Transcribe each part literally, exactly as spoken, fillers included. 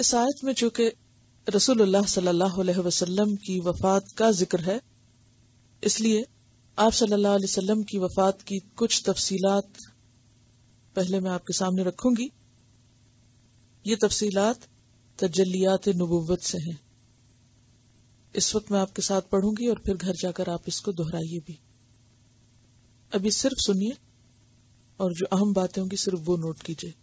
اس آیت میں چونکہ رسول اللہ صلی اللہ علیہ وسلم کی وفات کا ذکر ہے، اس لیے آپ صلی اللہ علیہ وسلم کی وفات کی کچھ تفصیلات پہلے میں آپ کے سامنے رکھوں گی. یہ تفصیلات تجلیات نبوت سے ہیں. اس وقت میں آپ کے ساتھ پڑھوں گی اور پھر گھر جا کر آپ اس کو دہرائیے بھی. ابھی صرف سنیے اور جو اہم باتیں ہوں گی صرف وہ نوٹ کیجیے.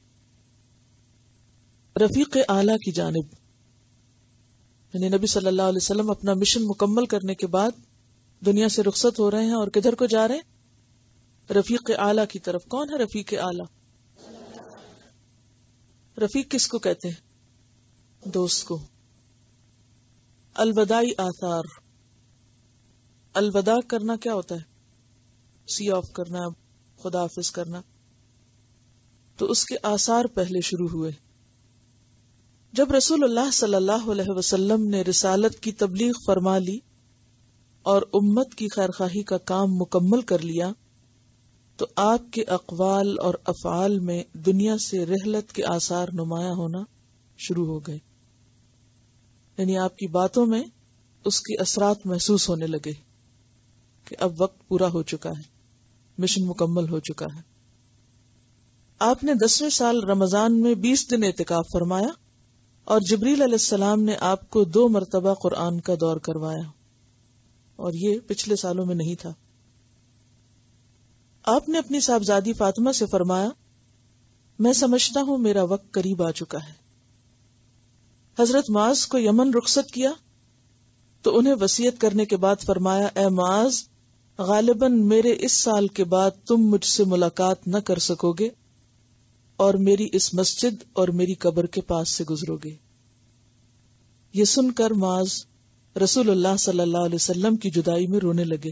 رفیق اعلیٰ کی جانب، یعنی نبی صلی اللہ علیہ وسلم اپنا مشن مکمل کرنے کے بعد دنیا سے رخصت ہو رہے ہیں اور کدھر کو جا رہے ہیں؟ رفیق اعلیٰ کی طرف. کون ہے رفیق اعلیٰ؟ رفیق کس کو کہتے ہیں؟ دوست کو. الوداعی آثار. الوداع کرنا کیا ہوتا ہے؟ سی آف کرنا، خدا حافظ کرنا. تو اس کے آثار پہلے شروع ہوئے. جب رسول اللہ صلی اللہ علیہ وسلم نے رسالت کی تبلیغ فرما لی اور امت کی خیرخواہی کا کام مکمل کر لیا تو آپ کے اقوال اور افعال میں دنیا سے رحلت کے آثار نمایاں ہونا شروع ہو گئے. یعنی آپ کی باتوں میں اس کے اثرات محسوس ہونے لگے کہ اب وقت پورا ہو چکا ہے، مشن مکمل ہو چکا ہے. آپ نے دسویں سال رمضان میں بیس دن اعتکاف فرمایا اور جبریل علیہ السلام نے آپ کو دو مرتبہ قرآن کا دور کروایا، اور یہ پچھلے سالوں میں نہیں تھا. آپ نے اپنی صاحبزادی فاطمہ سے فرمایا، میں سمجھتا ہوں میرا وقت قریب آ چکا ہے. حضرت معاذ کو یمن رخصت کیا تو انہیں وصیت کرنے کے بعد فرمایا، اے معاذ، غالباً میرے اس سال کے بعد تم مجھ سے ملاقات نہ کر سکو گے اور میری اس مسجد اور میری قبر کے پاس سے گزرو گے. یہ سن کر معاذ رسول اللہ صلی اللہ علیہ وسلم کی جدائی میں رونے لگے.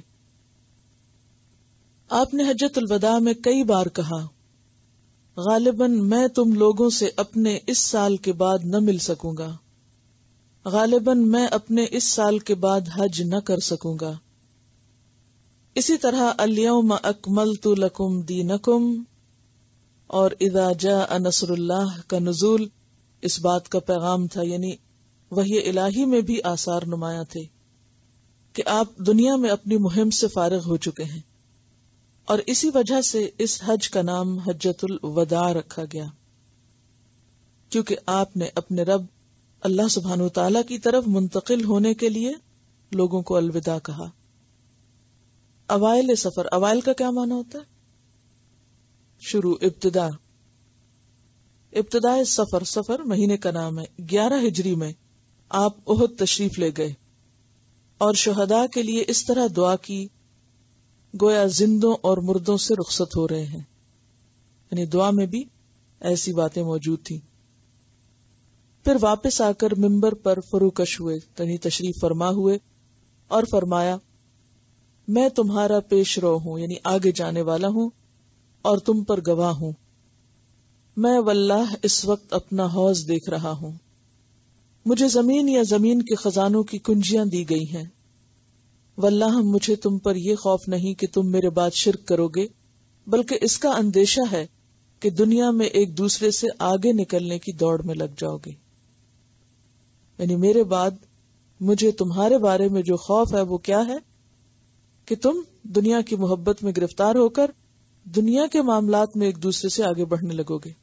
آپ نے حجۃ الوداع میں کئی بار کہا، غالباً میں تم لوگوں سے اپنے اس سال کے بعد نہ مل سکوں گا، غالباً میں اپنے اس سال کے بعد حج نہ کر سکوں گا. اسی طرح الیوم اکملت لکم دینکم اور اذا جاء نصر اللہ کا نزول اس بات کا پیغام تھا. یعنی وحی الہی میں بھی آثار نمایاں تھے کہ آپ دنیا میں اپنی مہم سے فارغ ہو چکے ہیں، اور اسی وجہ سے اس حج کا نام حجۃ الوداع رکھا گیا، کیونکہ آپ نے اپنے رب اللہ سبحانہ وتعالی کی طرف منتقل ہونے کے لیے لوگوں کو الوداع کہا. اوائل سفر. اوائل کا کیا معنی ہوتا ہے؟ شروع، ابتدا. ابتدائے سفر، سفر مہینے کا نام ہے. گیارہ ہجری میں آپ احد تشریف لے گئے اور شہداء کے لیے اس طرح دعا کی گویا زندوں اور مردوں سے رخصت ہو رہے ہیں. یعنی دعا میں بھی ایسی باتیں موجود تھیں. پھر واپس آ کر ممبر پر فروکش ہوئے، یعنی تشریف فرما ہوئے اور فرمایا، میں تمہارا پیش رو ہوں، یعنی آگے جانے والا ہوں اور تم پر گواہ ہوں. میں واللہ اس وقت اپنا حوض دیکھ رہا ہوں. مجھے زمین یا زمین کے خزانوں کی کنجیاں دی گئی ہیں. واللہ مجھے تم پر یہ خوف نہیں کہ تم میرے بعد شرک کرو گے، بلکہ اس کا اندیشہ ہے کہ دنیا میں ایک دوسرے سے آگے نکلنے کی دوڑ میں لگ جاؤ گے. یعنی میرے بعد مجھے تمہارے بارے میں جو خوف ہے وہ کیا ہے کہ تم دنیا کی محبت میں گرفتار ہو کر دنیا کے معاملات میں ایک دوسرے سے آگے بڑھنے لگو گے.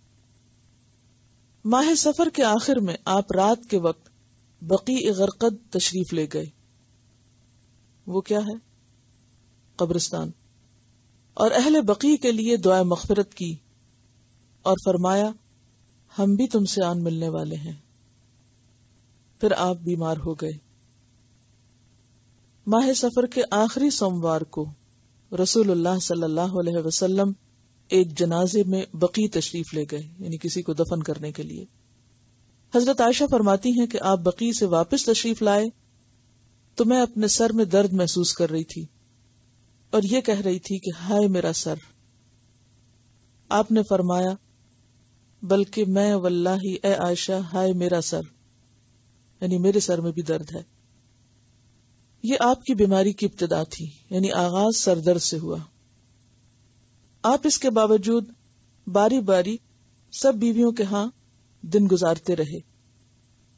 ماہ سفر کے آخر میں آپ رات کے وقت بقیع غرقد تشریف لے گئے. وہ کیا ہے؟ قبرستان. اور اہل بقیع کے لیے دعائے مغفرت کی اور فرمایا، ہم بھی تم سے آن ملنے والے ہیں. پھر آپ بیمار ہو گئے. ماہ سفر کے آخری سوموار کو رسول اللہ صلی اللہ علیہ وسلم ایک جنازے میں بقیع تشریف لے گئے، یعنی کسی کو دفن کرنے کے لیے. حضرت عائشہ فرماتی ہیں کہ آپ بقیع سے واپس تشریف لائے تو میں اپنے سر میں درد محسوس کر رہی تھی اور یہ کہہ رہی تھی کہ ہائے میرا سر. آپ نے فرمایا، بلکہ میں واللہ اے عائشہ ہائے میرا سر، یعنی میرے سر میں بھی درد ہے. یہ آپ کی بیماری کی ابتدا تھی، یعنی آغاز سر درد سے ہوا. آپ اس کے باوجود باری باری سب بیویوں کے ہاں دن گزارتے رہے.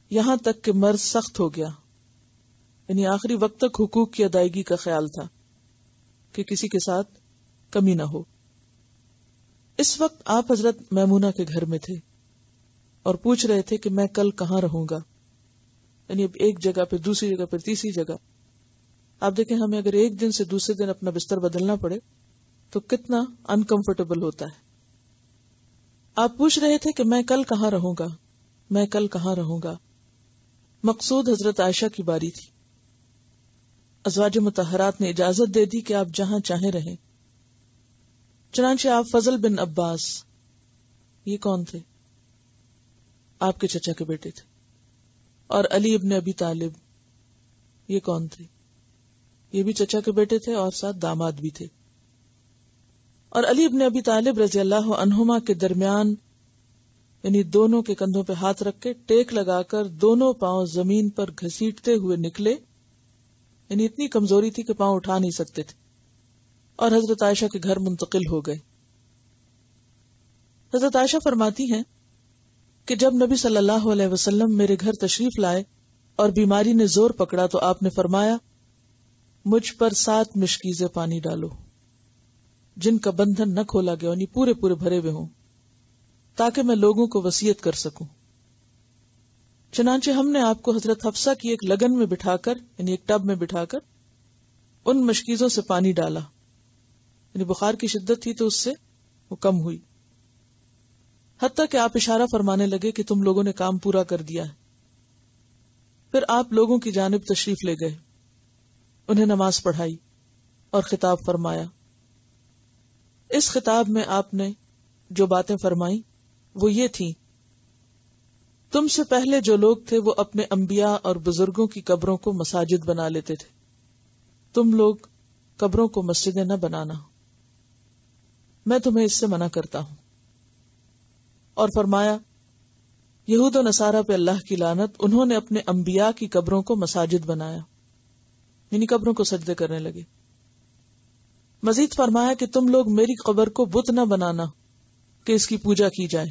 یہاں تک کہ مرض سخت ہو گیا، یعنی آخری وقت تک حقوق کی ادائیگی کا خیال تھا کہ کسی کے ساتھ کمی نہ ہو۔ اس وقت آپ حضرت میمونہ کے گھر میں تھے اور پوچھ رہے تھے کہ میں کل کہاں رہوں گا، یعنی اب ایک جگہ پہ دوسری جگہ پہ تیسری جگہ۔ آپ دیکھیں ہمیں اگر ایک دن سے دوسرے دن اپنا بستر بدلنا پڑے تو کتنا انکمفرٹیبل ہوتا ہے۔ آپ پوچھ رہے تھے کہ میں کل کہاں رہوں گا، میں کل کہاں رہوں گا۔ مقصود حضرت عائشہ کی باری تھی۔ ازواج مطہرات نے اجازت دے دی کہ آپ جہاں چاہیں رہیں۔ چنانچہ آپ فضل بن عباس، یہ کون تھے؟ آپ کے چچا کے بیٹے تھے، اور علی ابن ابی طالب، یہ کون تھے؟ یہ بھی چچا کے بیٹے تھے اور ساتھ داماد بھی تھے۔ اور علی ابن ابی طالب رضی اللہ عنہما کے درمیان، یعنی دونوں کے کندھوں پہ ہاتھ رکھ کے ٹیک لگا کر دونوں پاؤں زمین پر گھسیٹتے ہوئے نکلے، یعنی اتنی کمزوری تھی کہ پاؤں اٹھا نہیں سکتے تھے، اور حضرت عائشہ کے گھر منتقل ہو گئے۔ حضرت عائشہ فرماتی ہیں کہ جب نبی صلی اللہ علیہ وسلم میرے گھر تشریف لائے اور بیماری نے زور پکڑا تو آپ نے فرمایا، مجھ پر سات مشکیزیں پانی ڈالو جن کا بندھن نہ کھولا گیا، یعنی پورے پورے بھرے ہوئے ہوں، تاکہ میں لوگوں کو وصیت کر سکوں۔ چنانچہ ہم نے آپ کو حضرت حفصہ کی ایک لگن میں بٹھا کر، یعنی ایک ٹب میں بٹھا کر ان مشکیزوں سے پانی ڈالا، یعنی بخار کی شدت تھی تو اس سے وہ کم ہوئی، حتیٰ کہ آپ اشارہ فرمانے لگے کہ تم لوگوں نے کام پورا کر دیا ہے۔ پھر آپ لوگوں کی جانب تشریف لے گئے، انہیں نماز پڑھائی اور خطاب فرمایا۔ اس خطاب میں آپ نے جو باتیں فرمائیں وہ یہ تھیں، تم سے پہلے جو لوگ تھے وہ اپنے انبیاء اور بزرگوں کی قبروں کو مساجد بنا لیتے تھے، تم لوگ قبروں کو مسجدیں نہ بنانا، میں تمہیں اس سے منع کرتا ہوں۔ اور فرمایا، یہود و نصارہ پہ اللہ کی لعنت، انہوں نے اپنے انبیاء کی قبروں کو مساجد بنایا، یعنی قبروں کو سجدے کرنے لگے۔ مزید فرمایا کہ تم لوگ میری قبر کو بت نہ بنانا کہ اس کی پوجا کی جائے۔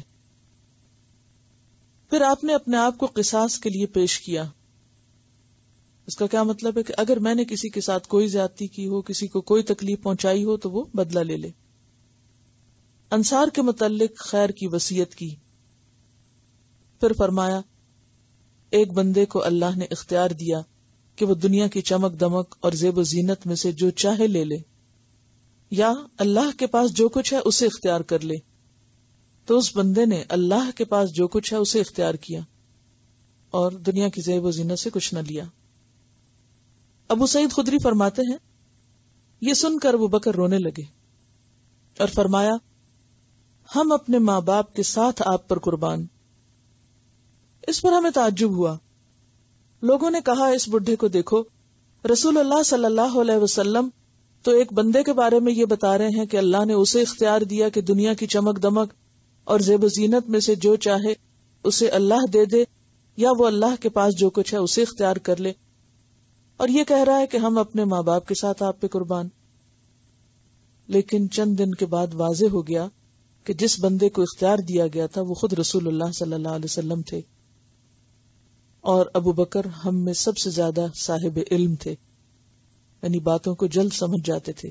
پھر آپ نے اپنے آپ کو قصاص کے لیے پیش کیا۔ اس کا کیا مطلب ہے کہ اگر میں نے کسی کے ساتھ کوئی زیادتی کی ہو، کسی کو کوئی تکلیف پہنچائی ہو تو وہ بدلہ لے لے۔ انصار کے متعلق خیر کی وصیت کی۔ پھر فرمایا، ایک بندے کو اللہ نے اختیار دیا کہ وہ دنیا کی چمک دمک اور زیب و زینت میں سے جو چاہے لے لے، یا اللہ کے پاس جو کچھ ہے اسے اختیار کر لے، تو اس بندے نے اللہ کے پاس جو کچھ ہے اسے اختیار کیا اور دنیا کی زیب و زینت سے کچھ نہ لیا۔ ابو سعید خدری فرماتے ہیں، یہ سن کر ابو بکر رونے لگے اور فرمایا، ہم اپنے ماں باپ کے ساتھ آپ پر قربان۔ اس پر ہمیں تعجب ہوا۔ لوگوں نے کہا، اس بڈھے کو دیکھو، رسول اللہ صلی اللہ علیہ وسلم تو ایک بندے کے بارے میں یہ بتا رہے ہیں کہ اللہ نے اسے اختیار دیا کہ دنیا کی چمک دمک اور زیب و زینت میں سے جو چاہے اسے اللہ دے دے، یا وہ اللہ کے پاس جو کچھ ہے اسے اختیار کر لے، اور یہ کہہ رہا ہے کہ ہم اپنے ماں باپ کے ساتھ آپ پہ قربان۔ لیکن چند دن کے بعد واضح ہو گیا کہ جس بندے کو اختیار دیا گیا تھا وہ خود رسول اللہ صلی اللہ علیہ وسلم تھے، اور ابو بکر ہم میں سب سے زیادہ صاحب علم تھے، یعنی باتوں کو جلد سمجھ جاتے تھے۔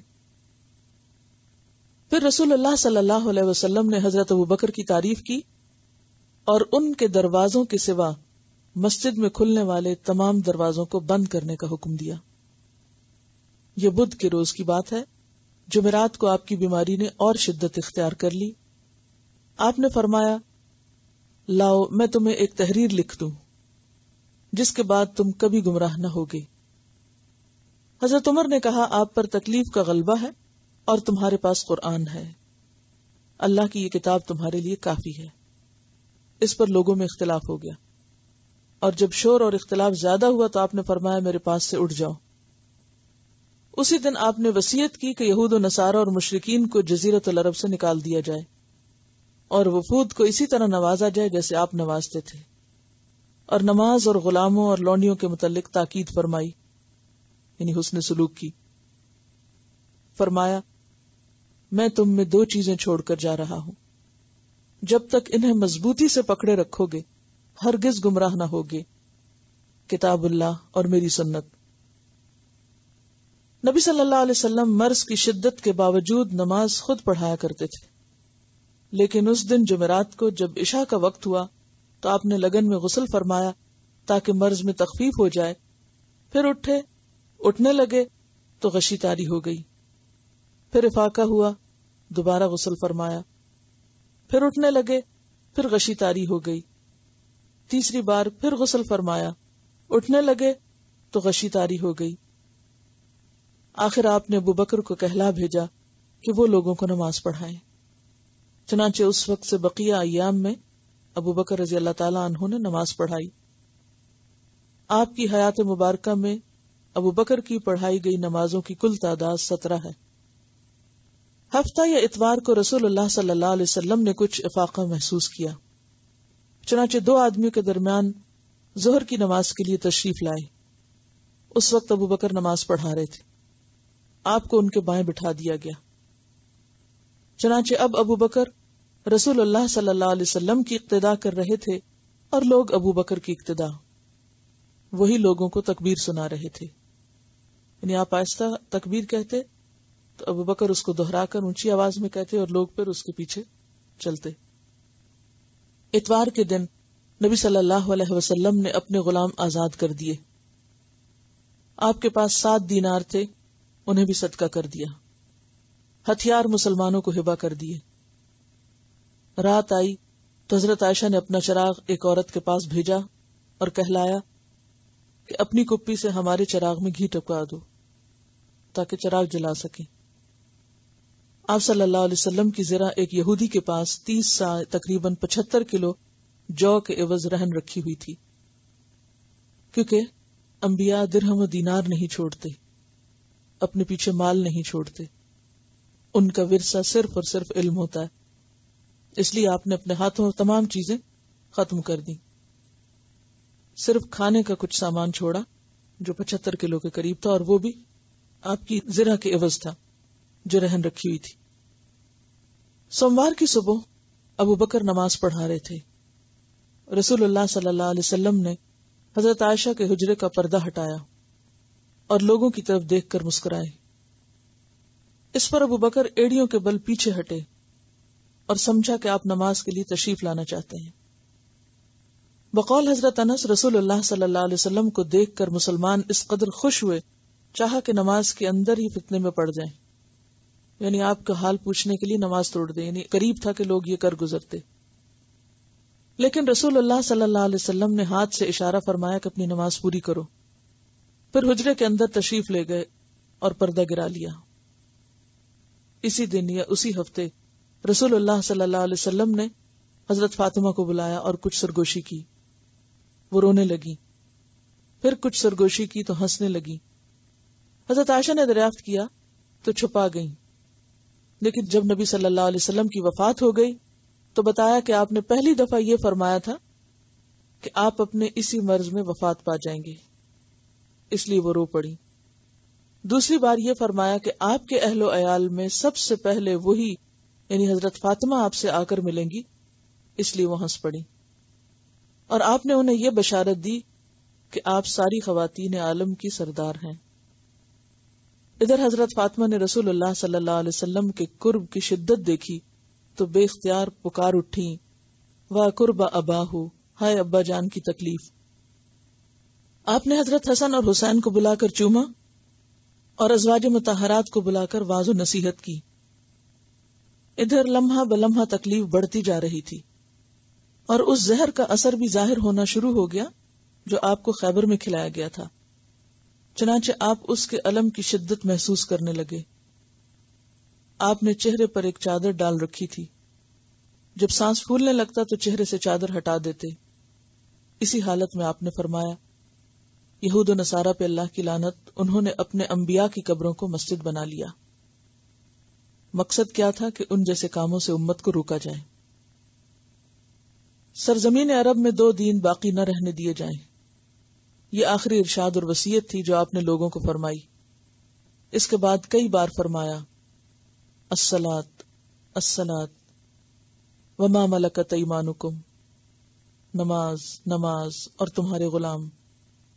پھر رسول اللہ صلی اللہ علیہ وسلم نے حضرت ابو بکر کی تعریف کی اور ان کے دروازوں کے سوا مسجد میں کھلنے والے تمام دروازوں کو بند کرنے کا حکم دیا۔ یہ بدھ کے روز کی بات ہے۔ جمعرات کو آپ کی بیماری نے اور شدت اختیار کر لی۔ آپ نے فرمایا، لاؤ میں تمہیں ایک تحریر لکھ دوں جس کے بعد تم کبھی گمراہ نہ ہوگے۔ حضرت عمر نے کہا، آپ پر تکلیف کا غلبہ ہے اور تمہارے پاس قرآن ہے، اللہ کی یہ کتاب تمہارے لیے کافی ہے۔ اس پر لوگوں میں اختلاف ہو گیا، اور جب شور اور اختلاف زیادہ ہوا تو آپ نے فرمایا، میرے پاس سے اٹھ جاؤ۔ اسی دن آپ نے وصیت کی کہ یہود و نصارہ اور مشرکین کو جزیرۃ العرب سے نکال دیا جائے اور وفود کو اسی طرح نوازا جائے جیسے آپ نوازتے تھے، اور نماز اور غلاموں اور لونڈیوں کے متعلق تاکید فرمائی، یعنی حسن سلوک کی۔ فرمایا، میں تم میں دو چیزیں چھوڑ کر جا رہا ہوں، جب تک انہیں مضبوطی سے پکڑے رکھو گے ہرگز گمراہ نہ ہوگے، کتاب اللہ اور میری سنت۔ نبی صلی اللہ علیہ وسلم مرض کی شدت کے باوجود نماز خود پڑھایا کرتے تھے، لیکن اس دن جمعرات کو جب عشاء کا وقت ہوا تو آپ نے لگن میں غسل فرمایا تاکہ مرض میں تخفیف ہو جائے، پھر اٹھے، اٹھنے لگے تو غشی طاری ہو گئی، پھر افاقہ ہوا، دوبارہ غسل فرمایا، پھر اٹھنے لگے، پھر غشی طاری ہو گئی، تیسری بار پھر غسل فرمایا، اٹھنے لگے تو غشی طاری ہو گئی۔ آخر آپ نے ابو بکر کو کہلا بھیجا کہ وہ لوگوں کو نماز پڑھائیں۔ چنانچہ اس وقت سے بقیہ ایام میں ابو بکر رضی اللہ تعالیٰ عنہ نے نماز پڑھائی۔ آپ کی حیات مبارکہ میں ابو بکر کی پڑھائی گئی نمازوں کی کل تعداد سترہ ہے۔ ہفتہ یا اتوار کو رسول اللہ صلی اللہ علیہ وسلم نے کچھ افاقہ محسوس کیا، چنانچہ دو آدمیوں کے درمیان ظہر کی نماز کے لیے تشریف لائے۔ اس وقت ابو بکر نماز پڑھا رہے تھے، آپ کو ان کے بائیں بٹھا دیا گیا۔ چنانچہ اب ابو بکر رسول اللہ صلی اللہ علیہ وسلم کی اقتداء کر رہے تھے اور لوگ ابو بکر کی اقتداء، وہی لوگوں کو تکبیر سنا رہے تھے۔ یعنی آپ آہستہ تکبیر کہتے تو ابو بکر اس کو دہرا کر اونچی آواز میں کہتے اور لوگ پھر اس کے پیچھے چلتے۔ اتوار کے دن نبی صلی اللہ علیہ وسلم نے اپنے غلام آزاد کر دیے۔ آپ کے پاس سات دینار تھے، انہیں بھی صدقہ کر دیا۔ ہتھیار مسلمانوں کو ہبہ کر دیے۔ رات آئی تو حضرت عائشہ نے اپنا چراغ ایک عورت کے پاس بھیجا اور کہلایا کہ اپنی کپی سے ہمارے چراغ میں گھی ٹپکا دو تاکہ چراغ جلا سکیں۔ آپ صلی اللہ علیہ وسلم کی زرہ ایک یہودی کے پاس تیس سا تقریباً پچہتر کلو جو کے عوض رہن رکھی ہوئی تھی، کیونکہ انبیاء درہم و دینار نہیں چھوڑتے، اپنے پیچھے مال نہیں چھوڑتے، ان کا ورثہ صرف اور صرف علم ہوتا ہے، اس لیے آپ نے اپنے ہاتھوں تمام چیزیں ختم کر دی، صرف کھانے کا کچھ سامان چھوڑا جو پچہتر کلو کے قریب تھا، اور وہ بھی آپ کی زرہ کے عوض تھا جو رہن رکھی ہوئی تھی۔ سوموار کی صبح ابو بکر نماز پڑھا رہے تھے۔ رسول اللہ صلی اللہ علیہ وسلم نے حضرت عائشہ کے حجرے کا پردہ ہٹایا اور لوگوں کی طرف دیکھ کر مسکرائے۔ اس پر ابو بکر ایڑیوں کے بل پیچھے ہٹے اور سمجھا کہ آپ نماز کے لیے تشریف لانا چاہتے ہیں۔ بقول حضرت انس، رسول اللہ صلی اللہ علیہ وسلم کو دیکھ کر مسلمان اس قدر خوش ہوئے چاہا کہ نماز کے اندر ہی فتنے میں پڑ جائیں، یعنی آپ کا حال پوچھنے کے لیے نماز توڑ دیں، یعنی قریب تھا کہ لوگ یہ کر گزرتے۔ لیکن رسول اللہ صلی اللہ علیہ وسلم نے ہاتھ سے اشارہ فرمایا کہ اپنی نماز پوری کرو، پھر حجرے کے اندر تشریف لے گئے اور پردہ گرا لیا۔ اسی دن یا اسی ہفتے رسول اللہ صلی اللہ علیہ وسلم نے حضرت فاطمہ کو بلایا اور کچھ سرگوشی کی، وہ رونے لگی، پھر کچھ سرگوشی کی تو ہنسنے لگی۔ حضرت عائشہ نے دریافت کیا تو چھپا گئیں، لیکن جب نبی صلی اللہ علیہ وسلم کی وفات ہو گئی تو بتایا کہ آپ نے پہلی دفعہ یہ فرمایا تھا کہ آپ اپنے اسی مرض میں وفات پا جائیں گے، اس لیے وہ رو پڑی۔ دوسری بار یہ فرمایا کہ آپ کے اہل و عیال میں سب سے پہلے وہی یعنی حضرت فاطمہ آپ سے آ کر ملیں گی، اس لیے وہ ہنس پڑی، اور آپ نے انہیں یہ بشارت دی کہ آپ ساری خواتین عالم کی سردار ہیں۔ ادھر حضرت فاطمہ نے رسول اللہ صلی اللہ علیہ وسلم کے قرب کی شدت دیکھی تو بے اختیار پکار اٹھی، وا قرب اباہو، ہائے ابا جان کی تکلیف۔ آپ نے حضرت حسن اور حسین کو بلا کر چوما اور ازواج مطہرات کو بلا کر واض و نصیحت کی۔ ادھر لمحہ بلمحہ تکلیف بڑھتی جا رہی تھی اور اس زہر کا اثر بھی ظاہر ہونا شروع ہو گیا جو آپ کو خیبر میں کھلایا گیا تھا، چنانچہ آپ اس کے الم کی شدت محسوس کرنے لگے۔ آپ نے چہرے پر ایک چادر ڈال رکھی تھی، جب سانس پھولنے لگتا تو چہرے سے چادر ہٹا دیتے۔ اسی حالت میں آپ نے فرمایا، یہود و نصارہ پہ اللہ کی لعنت، انہوں نے اپنے انبیاء کی قبروں کو مسجد بنا لیا۔ مقصد کیا تھا کہ ان جیسے کاموں سے امت کو روکا جائے، سرزمین عرب میں دو دین باقی نہ رہنے دیے جائیں۔ یہ آخری ارشاد اور وصیت تھی جو آپ نے لوگوں کو فرمائی۔ اس کے بعد کئی بار فرمایا، الصلاۃ الصلاۃ وما ملکت ایمانکم، نماز نماز اور تمہارے غلام۔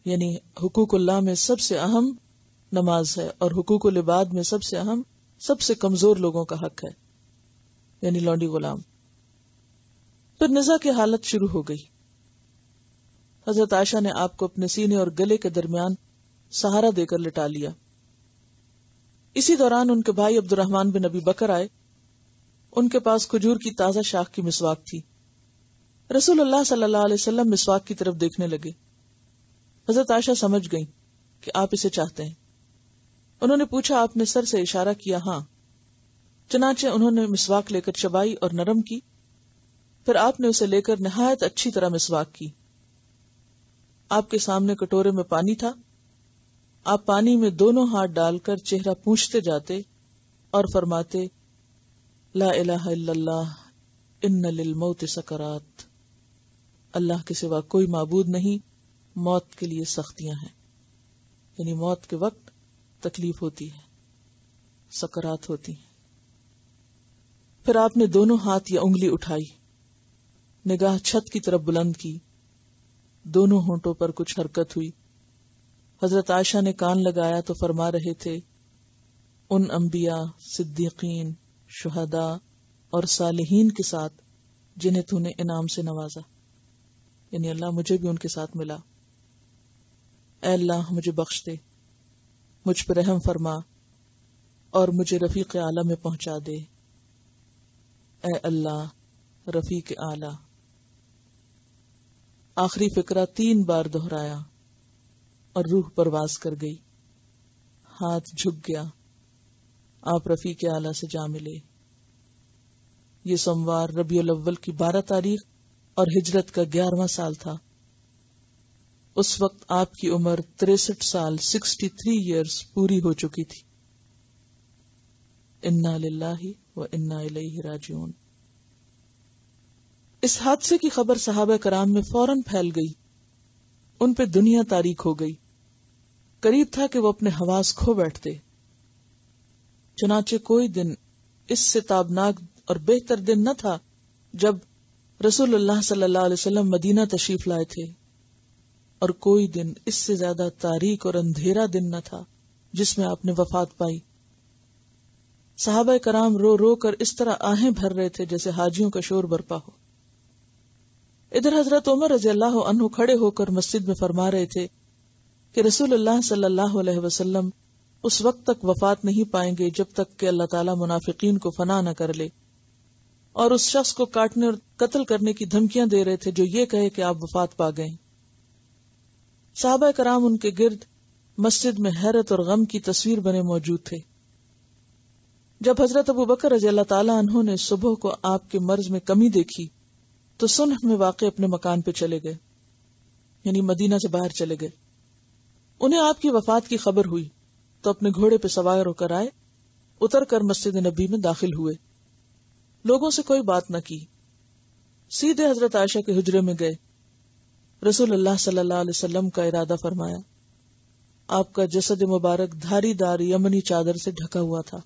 یعنی حقوق اللہ میں سب سے اہم نماز ہے، اور حقوق العباد میں سب سے اہم سب سے کمزور لوگوں کا حق ہے، یعنی لونڈی غلام۔ پھر نزا کی حالت شروع ہو گئی۔ حضرت عائشہ نے آپ کو اپنے سینے اور گلے کے درمیان سہارا دے کر لٹا لیا۔ اسی دوران ان کے بھائی عبد الرحمن بن ابی بکر آئے، ان کے پاس کھجور کی تازہ شاخ کی مسواک تھی۔ رسول اللہ صلی اللہ علیہ وسلم مسواک کی طرف دیکھنے لگے۔ حضرت عائشہ سمجھ گئیں کہ آپ اسے چاہتے ہیں۔ انہوں نے پوچھا، آپ نے سر سے اشارہ کیا؟ ہاں۔ چنانچہ انہوں نے مسواک لے کر چبائی اور نرم کی، پھر آپ نے اسے لے کر نہایت اچھی طرح مسواک کی۔ آپ کے سامنے کٹورے میں پانی تھا، آپ پانی میں دونوں ہاتھ ڈال کر چہرہ پونچھتے جاتے اور فرماتے، لا الہ الا اللہ ان للموت سکرات، اللہ کے سوا کوئی معبود نہیں، موت کے لیے سختیاں ہیں، یعنی موت کے وقت تکلیف ہوتی ہے، سکرات ہوتی ہیں۔ پھر آپ نے دونوں ہاتھ یا انگلی اٹھائی، نگاہ چھت کی طرف بلند کی، دونوں ہونٹوں پر کچھ حرکت ہوئی۔ حضرت عائشہ نے کان لگایا تو فرما رہے تھے، ان انبیاء، صدیقین، شہداء اور صالحین کے ساتھ جنہیں تو نے انعام سے نوازا، یعنی اللہ مجھے بھی ان کے ساتھ ملا۔ اے اللہ مجھے بخش دے، مجھ پر رحم فرما اور مجھے رفیق اعلیٰ میں پہنچا دے۔ اے اللہ رفیق اعلیٰ۔ آخری فقرہ تین بار دہرایا اور روح پرواز کر گئی، ہاتھ جھک گیا، آپ رفیق اعلیٰ سے جا ملے۔ یہ سوموار ربیع الاول کی بارہ تاریخ اور ہجرت کا گیارہواں سال تھا۔ اس وقت آپ کی عمر تریسٹھ سال سکسٹی تھری ایئرز پوری ہو چکی تھی۔ انا للہ و انا الیہ راجعون۔ اس حادثے کی خبر صحابہ کرام میں فوراً پھیل گئی، ان پہ دنیا تاریک ہو گئی۔ قریب تھا کہ وہ اپنے حواس کھو بیٹھتے۔ چنانچہ کوئی دن اس سے تابناک اور بہتر دن نہ تھا جب رسول اللہ صلی اللہ علیہ وسلم مدینہ تشریف لائے تھے، اور کوئی دن اس سے زیادہ تاریک اور اندھیرا دن نہ تھا جس میں آپ نے وفات پائی۔ صحابہ کرام رو رو کر اس طرح آہیں بھر رہے تھے جیسے حاجیوں کا شور برپا ہو۔ ادھر حضرت عمر رضی اللہ عنہ کھڑے ہو کر مسجد میں فرما رہے تھے کہ رسول اللہ صلی اللہ علیہ وسلم اس وقت تک وفات نہیں پائیں گے جب تک کہ اللہ تعالیٰ منافقین کو فنا نہ کر لے، اور اس شخص کو کاٹنے اور قتل کرنے کی دھمکیاں دے رہے تھے جو یہ کہے کہ آپ وفات پا گئے۔ صحابہ کرام ان کے گرد مسجد میں حیرت اور غم کی تصویر بنے موجود تھے۔ جب حضرت ابو بکر رضی اللہ تعالیٰ عنہ نے صبح کو آپ کے مرض میں کمی دیکھی تو سنح میں واقع اپنے مکان پہ چلے گئے، یعنی مدینہ سے باہر چلے گئے۔ انہیں آپ کی وفات کی خبر ہوئی تو اپنے گھوڑے پہ سوار ہو کر آئے، اتر کر مسجد نبی میں داخل ہوئے، لوگوں سے کوئی بات نہ کی، سیدھے حضرت عائشہ کے حجرے میں گئے۔ رسول اللہ صلی اللہ علیہ وسلم کا ارادہ فرمایا۔ آپ کا جسد مبارک دھاری دار یمنی چادر سے ڈھکا ہوا تھا۔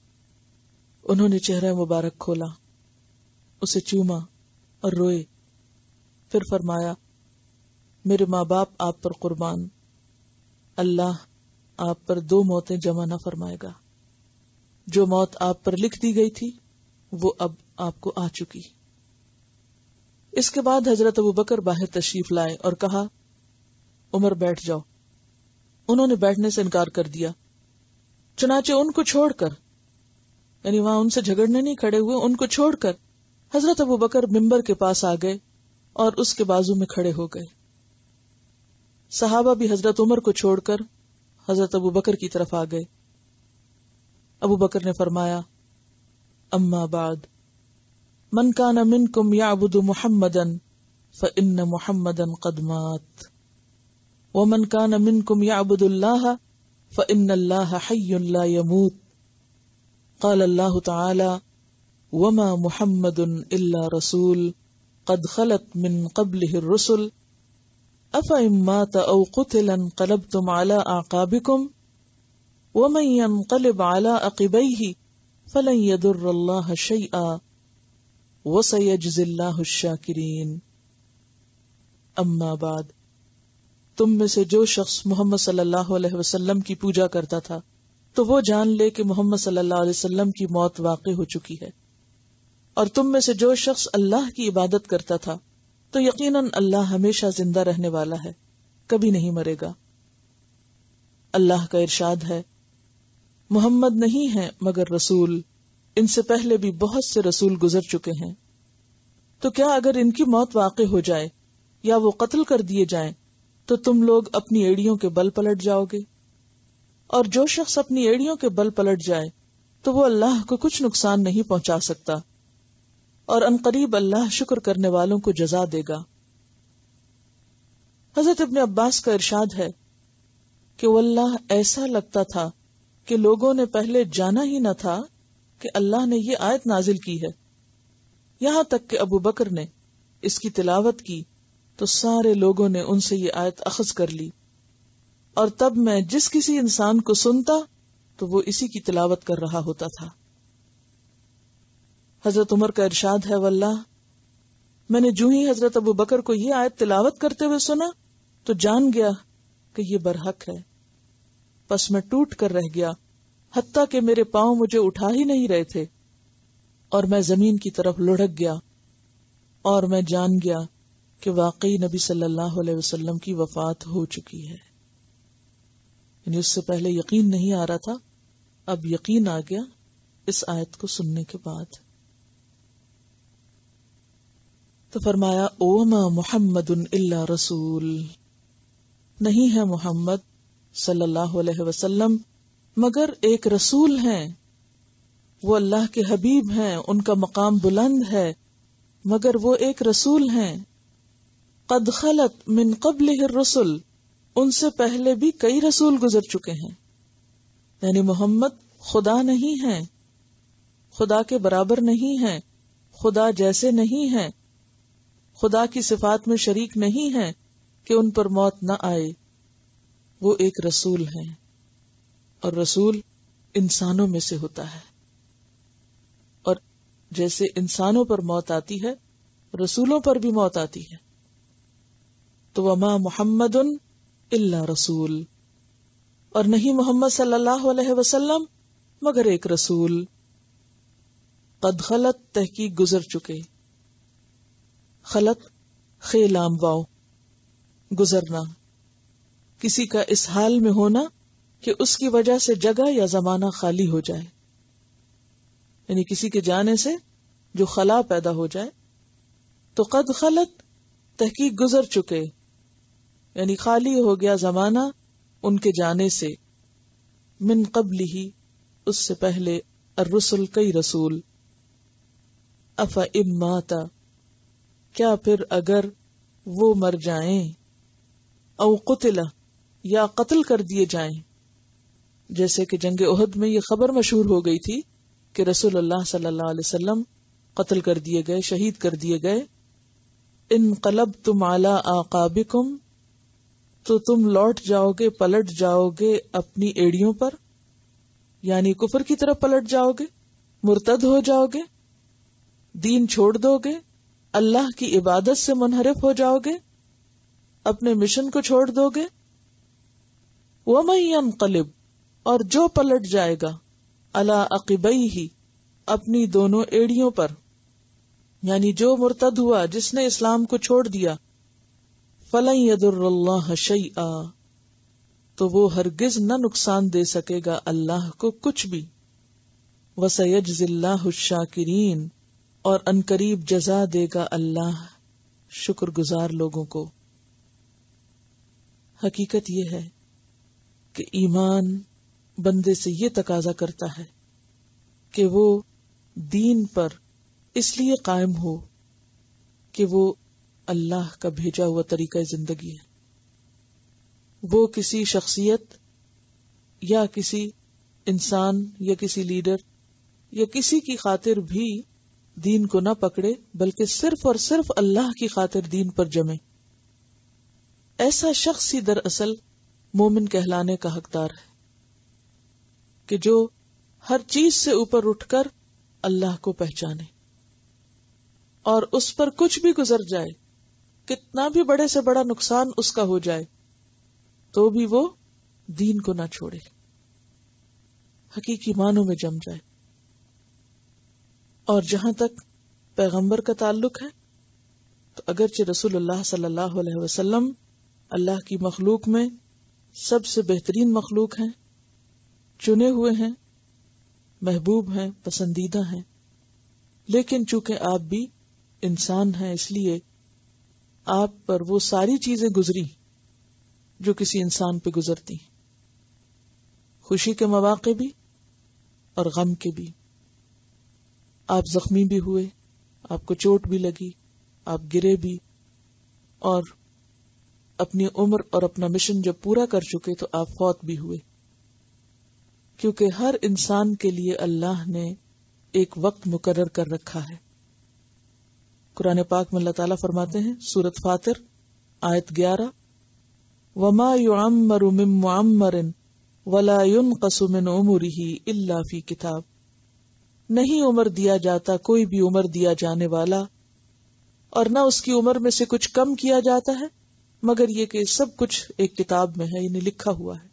انہوں نے چہرہ مبارک کھولا، اسے چوما اور روئے، پھر فرمایا، میرے ماں باپ آپ پر قربان، اللہ آپ پر دو موتیں جمع نہ فرمائے گا۔ جو موت آپ پر لکھ دی گئی تھی وہ اب آپ کو آ چکی۔ اس کے بعد حضرت ابو بکر باہر تشریف لائے اور کہا، عمر بیٹھ جاؤ۔ انہوں نے بیٹھنے سے انکار کر دیا۔ چنانچہ ان کو چھوڑ کر، یعنی وہاں ان سے جھگڑنے نہیں کھڑے ہوئے، ان کو چھوڑ کر حضرت ابو بکر ممبر کے پاس آ گئے اور اس کے بازو میں کھڑے ہو گئے۔ صحابہ بھی حضرت عمر کو چھوڑ کر حضرت ابو بکر کی طرف آ گئے۔ ابو بکر نے فرمایا، اما بعد، من کان منکم یعبد محمدا فإن محمدا قد مات ومن کان منکم یعبد اللہ فإن اللہ حی لا يموت قال اللہ تعالی وما محمد الا رسول قد خلت من قبلہ الرسل افإن مات او قتل انقلبتم على اعقابکم ومن ينقلب على عقبیہ فلن يضر اللہ شیئا وسيجزي اللہ الشاکرین۔ اما بعد، تم میں سے جو شخص محمد صلی اللہ علیہ وسلم کی پوجا کرتا تھا تو وہ جان لے کہ محمد صلی اللہ علیہ وسلم کی موت واقع ہو چکی ہے، اور تم میں سے جو شخص اللہ کی عبادت کرتا تھا تو یقیناً اللہ ہمیشہ زندہ رہنے والا ہے، کبھی نہیں مرے گا۔ اللہ کا ارشاد ہے، محمد نہیں ہے مگر رسول، ان سے پہلے بھی بہت سے رسول گزر چکے ہیں، تو کیا اگر ان کی موت واقع ہو جائے یا وہ قتل کر دیے جائیں تو تم لوگ اپنی ایڑیوں کے بل پلٹ جاؤ گے؟ اور جو شخص اپنی ایڑیوں کے بل پلٹ جائے تو وہ اللہ کو کچھ نقصان نہیں پہنچا سکتا، اور عنقریب اللہ شکر کرنے والوں کو جزا دے گا۔ حضرت ابن عباس کا ارشاد ہے کہ واللہ ایسا لگتا تھا کہ لوگوں نے پہلے جانا ہی نہ تھا کہ اللہ نے یہ آیت نازل کی ہے، یہاں تک کہ ابو بکر نے اس کی تلاوت کی تو سارے لوگوں نے ان سے یہ آیت اخذ کر لی، اور تب میں جس کسی انسان کو سنتا تو وہ اسی کی تلاوت کر رہا ہوتا تھا۔ حضرت عمر کا ارشاد ہے، واللہ میں نے جو ہی حضرت ابو بکر کو یہ آیت تلاوت کرتے ہوئے سنا تو جان گیا کہ یہ برحق ہے، پس میں ٹوٹ کر رہ گیا، حتیٰ کہ میرے پاؤں مجھے اٹھا ہی نہیں رہے تھے، اور میں زمین کی طرف لڑک گیا، اور میں جان گیا کہ واقعی نبی صلی اللہ علیہ وسلم کی وفات ہو چکی ہے۔ یعنی اس سے پہلے یقین نہیں آ رہا تھا، اب یقین آ گیا اس آیت کو سننے کے بعد۔ تو فرمایا اوما محمد الا رسول، نہیں ہے محمد صلی اللہ علیہ وسلم مگر ایک رسول ہیں، وہ اللہ کے حبیب ہیں، ان کا مقام بلند ہے، مگر وہ ایک رسول ہیں۔ قد خلت من قبلہ الرسل، ان سے پہلے بھی کئی رسول گزر چکے ہیں، یعنی محمد خدا نہیں ہیں، خدا کے برابر نہیں ہیں، خدا جیسے نہیں ہیں، خدا کی صفات میں شریک نہیں ہیں کہ ان پر موت نہ آئے، وہ ایک رسول ہیں، اور رسول انسانوں میں سے ہوتا ہے، اور جیسے انسانوں پر موت آتی ہے رسولوں پر بھی موت آتی ہے۔ تو وما محمد الا رسول، اور نہیں محمد صلی اللہ علیہ وسلم مگر ایک رسول، قد خلت تحقیق گزر چکے، خلط خے لام واؤ گزرنا، کسی کا اس حال میں ہونا کہ اس کی وجہ سے جگہ یا زمانہ خالی ہو جائے، یعنی کسی کے جانے سے جو خلا پیدا ہو جائے، تو قد خلط تحقیق گزر چکے، یعنی خالی ہو گیا زمانہ ان کے جانے سے، من قبل ہی اس سے پہلے، الرسل کئی رسول، افا اماتا کیا پھر اگر وہ مر جائیں، او قتل یا قتل کر دیے جائیں، جیسے کہ جنگ احد میں یہ خبر مشہور ہو گئی تھی کہ رسول اللہ صلی اللہ علیہ وسلم قتل کر دیے گئے، شہید کر دیے گئے، انقلبتم علی اعقابکم تو تم لوٹ جاؤ گے، پلٹ جاؤ گے اپنی ایڑیوں پر، یعنی کفر کی طرف پلٹ جاؤ گے، مرتد ہو جاؤ گے، دین چھوڑ دو گے، اللہ کی عبادت سے منحرف ہو جاؤ گے، اپنے مشن کو چھوڑ دو گے۔ وَمَن يَنقلب، اور جو پلٹ جائے گا، عَلَىٰ عَقِبَيْهِ اپنی دونوں ایڑیوں پر، یعنی جو مرتد ہوا، جس نے اسلام کو چھوڑ دیا، فَلَن يَضُرَّ اللَّهَ شَيْئًا تو وہ ہرگز نہ نقصان دے سکے گا اللہ کو کچھ بھی، وَسَيَجْزِي اللَّهُ الشَّاكِرِينَ اور انقریب جزا دے گا اللہ شکر گزار لوگوں کو۔ حقیقت یہ ہے کہ ایمان بندے سے یہ تقاضا کرتا ہے کہ وہ دین پر اس لیے قائم ہو کہ وہ اللہ کا بھیجا ہوا طریقہ زندگی ہے، وہ کسی شخصیت یا کسی انسان یا کسی لیڈر یا کسی کی خاطر بھی دین کو نہ پکڑے، بلکہ صرف اور صرف اللہ کی خاطر دین پر جمے۔ ایسا شخص ہی دراصل مومن کہلانے کا حقدار ہے کہ جو ہر چیز سے اوپر اٹھ کر اللہ کو پہچانے، اور اس پر کچھ بھی گزر جائے، کتنا بھی بڑے سے بڑا نقصان اس کا ہو جائے، تو بھی وہ دین کو نہ چھوڑے، حقیقی معنوں میں جم جائے. اور جہاں تک پیغمبر کا تعلق ہے تو اگرچہ رسول اللہ صلی اللہ علیہ وسلم اللہ کی مخلوق میں سب سے بہترین مخلوق ہیں، چنے ہوئے ہیں، محبوب ہیں، پسندیدہ ہیں، لیکن چونکہ آپ بھی انسان ہیں اس لیے آپ پر وہ ساری چیزیں گزری جو کسی انسان پہ گزرتی، خوشی کے مواقع بھی اور غم کے بھی. آپ زخمی بھی ہوئے، آپ کو چوٹ بھی لگی، آپ گرے بھی، اور اپنی عمر اور اپنا مشن جب پورا کر چکے تو آپ فوت بھی ہوئے، کیونکہ ہر انسان کے لیے اللہ نے ایک وقت مقرر کر رکھا ہے. قرآن پاک میں اللہ تعالیٰ فرماتے ہیں سورۃ فاطر آیت گیارہ، وَمَا يُعَمَّرُ مِن مُعَمَّرٍ وَلَا يُنْقَصُ مِنْ عُمُرِهِ إِلَّا فِي کتاب، نہیں عمر دیا جاتا کوئی بھی عمر دیا جانے والا، اور نہ اس کی عمر میں سے کچھ کم کیا جاتا ہے مگر یہ کہ سب کچھ ایک کتاب میں ہے، یعنی لکھا ہوا ہے.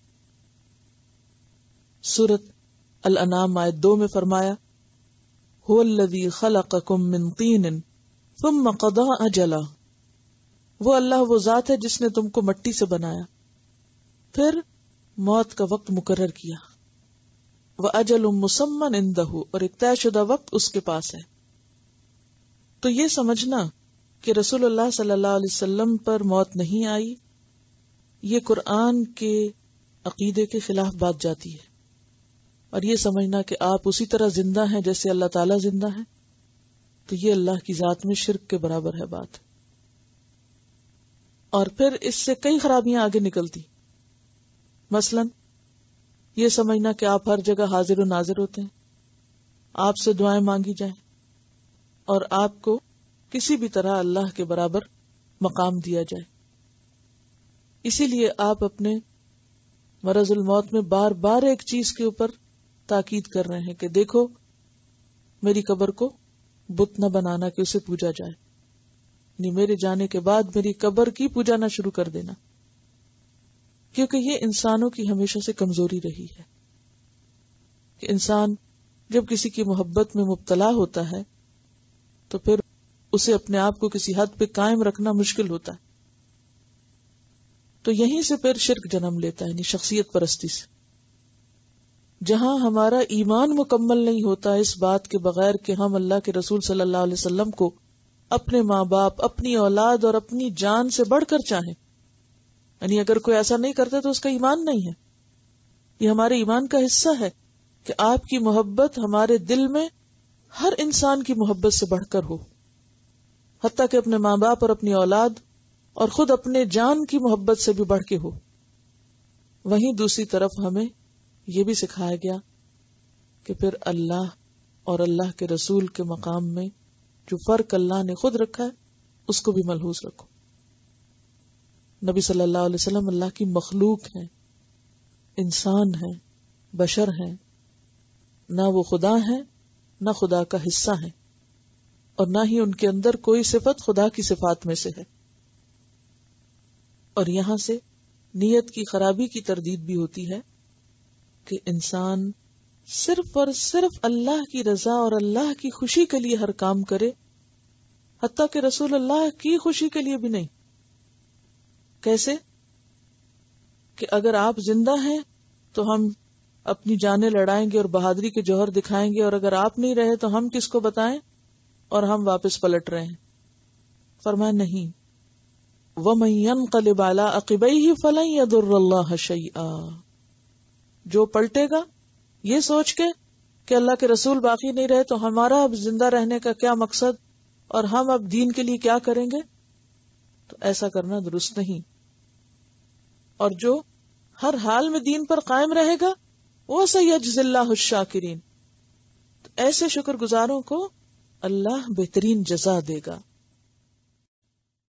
سورۃ الانعام آیت دو میں فرمایا هُوَ الَّذِي خَلَقَكُم مِّن طِینٍ ثُمَّ قَضَىٰ أَجَلًا، وہ اللہ وہ ذات ہے جس نے تم کو مٹی سے بنایا پھر موت کا وقت مقرر کیا. وَأَجَلٌ مُّسَمًّى عِندَهُ، اور ایک طے شدہ وقت اس کے پاس ہے. تو یہ سمجھنا کہ رسول اللہ صلی اللہ علیہ وسلم پر موت نہیں آئی، یہ قرآن کے عقیدے کے خلاف بات جاتی ہے. اور یہ سمجھنا کہ آپ اسی طرح زندہ ہیں جیسے اللہ تعالیٰ زندہ ہے، تو یہ اللہ کی ذات میں شرک کے برابر ہے بات. اور پھر اس سے کئی خرابیاں آگے نکلتی، مثلا یہ سمجھنا کہ آپ ہر جگہ حاضر و ناظر ہوتے ہیں، آپ سے دعائیں مانگی جائیں اور آپ کو کسی بھی طرح اللہ کے برابر مقام دیا جائے. اسی لیے آپ اپنے مرض الموت میں بار بار ایک چیز کے اوپر تاکید کر رہے ہیں کہ دیکھو میری قبر کو بت نہ بنانا کہ اسے پوجا جائے، یعنی میرے جانے کے بعد میری قبر کی پوجا نہ شروع کر دینا، کیونکہ یہ انسانوں کی ہمیشہ سے کمزوری رہی ہے کہ انسان جب کسی کی محبت میں مبتلا ہوتا ہے تو پھر اسے اپنے آپ کو کسی حد پہ قائم رکھنا مشکل ہوتا ہے. تو یہیں سے پھر شرک جنم لیتا ہے، یعنی شخصیت پرستی سے. جہاں ہمارا ایمان مکمل نہیں ہوتا اس بات کے بغیر کہ ہم اللہ کے رسول صلی اللہ علیہ وسلم کو اپنے ماں باپ، اپنی اولاد اور اپنی جان سے بڑھ کر چاہیں، یعنی اگر کوئی ایسا نہیں کرتا تو اس کا ایمان نہیں ہے. یہ ہمارے ایمان کا حصہ ہے کہ آپ کی محبت ہمارے دل میں ہر انسان کی محبت سے بڑھ کر ہو، حتیٰ کہ اپنے ماں باپ اور اپنی اولاد اور خود اپنے جان کی محبت سے بھی بڑھ کے ہو. وہیں دوسری طرف ہمیں یہ بھی سکھایا گیا کہ پھر اللہ اور اللہ کے رسول کے مقام میں جو فرق اللہ نے خود رکھا ہے اس کو بھی ملحوظ رکھو. نبی صلی اللہ علیہ وسلم اللہ کی مخلوق ہیں، انسان ہیں، بشر ہیں، نہ وہ خدا ہیں نہ خدا کا حصہ ہیں، اور نہ ہی ان کے اندر کوئی صفت خدا کی صفات میں سے ہے. اور یہاں سے نیت کی خرابی کی تردید بھی ہوتی ہے کہ انسان صرف اور صرف اللہ کی رضا اور اللہ کی خوشی کے لیے ہر کام کرے، حتیٰ کہ رسول اللہ کی خوشی کے لیے بھی نہیں. کیسے کہ اگر آپ زندہ ہیں تو ہم اپنی جانیں لڑائیں گے اور بہادری کے جوہر دکھائیں گے، اور اگر آپ نہیں رہے تو ہم کس کو بتائیں اور ہم واپس پلٹ رہے ہیں. فرمایا نہیں، وَمَن يَنْقَلِبْ عَلَىٰ عَقِبَيْهِ فَلَن يَضُرَّ اللَّهَ شَيْئًا، جو پلٹے گا یہ سوچ کے کہ اللہ کے رسول باقی نہیں رہے تو ہمارا اب زندہ رہنے کا کیا مقصد اور ہم اب دین کے لیے کیا کریں گے، تو ایسا کرنا درست نہیں. اور جو ہر حال میں دین پر قائم رہے گا وہ سَيَجْزِي اللَّهُ الشَّاكِرِينَ، تو ایسے شکر گزاروں کو اللہ بہترین جزا دے گا.